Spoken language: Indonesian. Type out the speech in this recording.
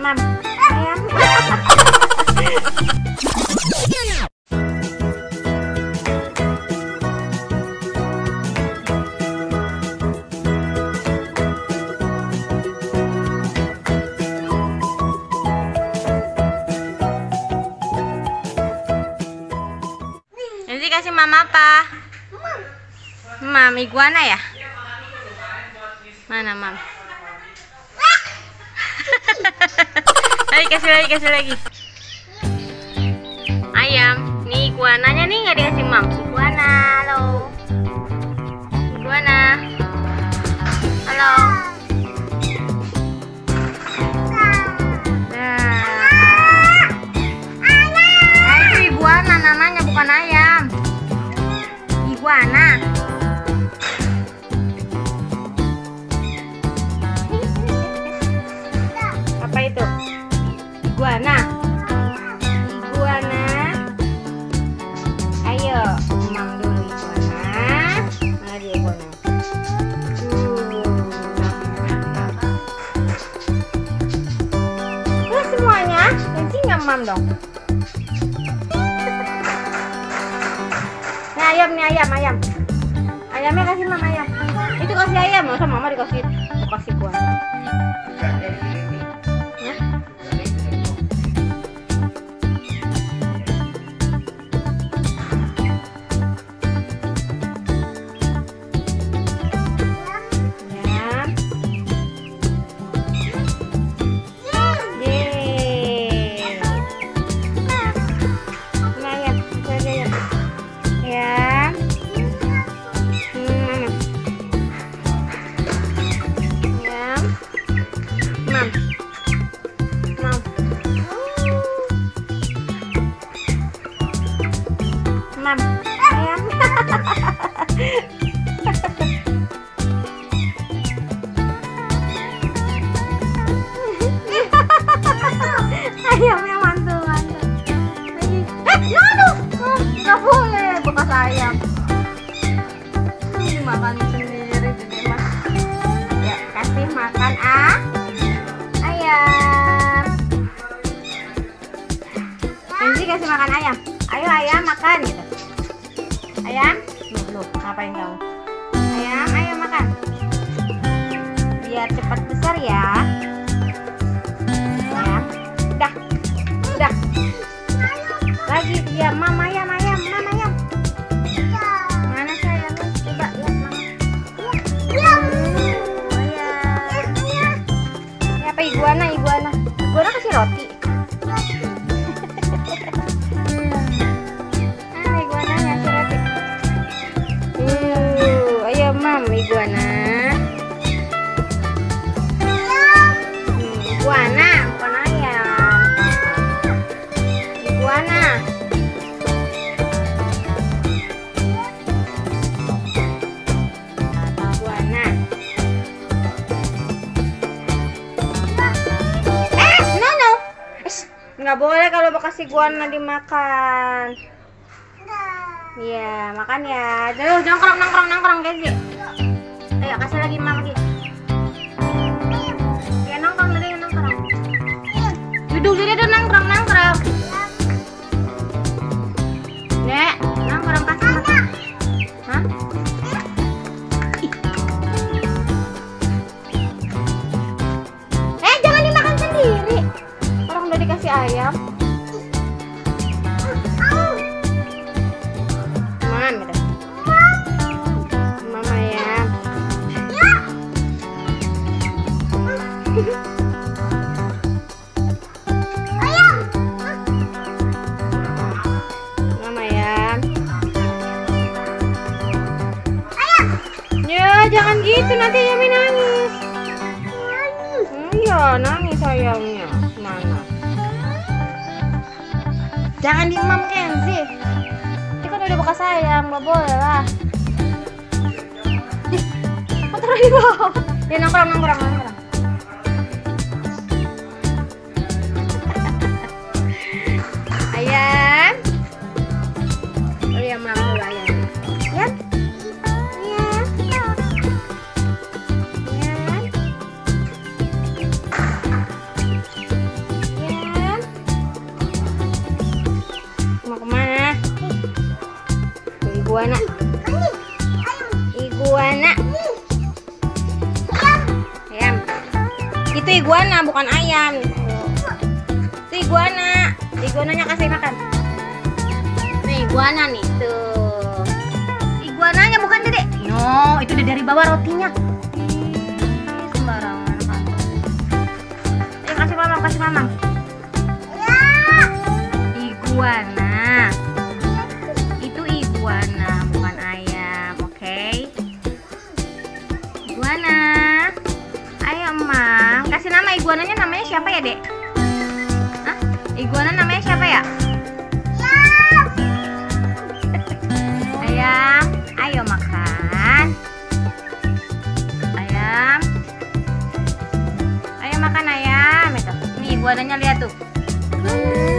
Mam. Ayam. Nanti kasih mama apa? Mam, iguana ya? Mana mam? Kasih lagi. Ayam, nih iguananya nih nggak dikasih mam. Iguana, halo. Iguana, halo. Nah, itu iguana namanya, bukan ayam. Iguana. Apa itu? Iguana. Ayo, mam dulu iguana. Mana dia iguana? Semuanya, nanti nggak mam dong. Nih ayam. Ayamnya kasih mam ayam. Itu kasih ayam, masa mama dikasih iguana. Mam, ayam. Ayamnya mantul. Aduh, nggak boleh bekas ayam. Makan sendiri gede mas. Ya, kasih makan ayam. Nanti kasih makan ayam. Ayo ayam makan gitu. Ayam, loh, ngapain kamu? Ayam, ayo makan. Biar cepat besar ya. Ayam, udah. Lagi ya, mam ayam. Mana sayang? Coba lihat mama. Ini apa iguana? Iguana kasih roti. Mam, iguana. Iguana, bukan ayam. Iguana. No. Nggak boleh kalau bekas iguana dimakan. Iya, makan ya. Aduh, nongkrong guys. Ayo kasih lagi mam lagi. Ya nongkrong. Duduk nongkrong. Nek, nongkrong kasih makan. Hah? Jangan dimakan sendiri. Orang udah dikasih ayam. Jangan gitu, nanti Yami nangis. Iya, nangis sayangnya. Mana? Jangan dimam Kenzi. Ini kan udah bekas ayam, nggak boleh lah. Taruh di bawah. Ya nongkrong. Ayam. Oh ya, mam dulu ayam. Ya. Itu iguana, bukan ayam. Itu iguana. Iguananya kasih makan. Nih iguana nih tuh. Iguananya bukan Dedek. No, itu udah dari bawah rotinya. Sembarangan kan. Ayo kasih mamam, kasih mamam. Iguana. Itu iguana, bukan ayam, oke? Iguana. Ayo, Mam. Kasih nama iguananya, namanya siapa ya, Dek? Hah? Iguana namanya siapa ya? Ayam. Ayo makan. Ayam. Ayo makan ayam. Itu. Nih iguananya lihat tuh.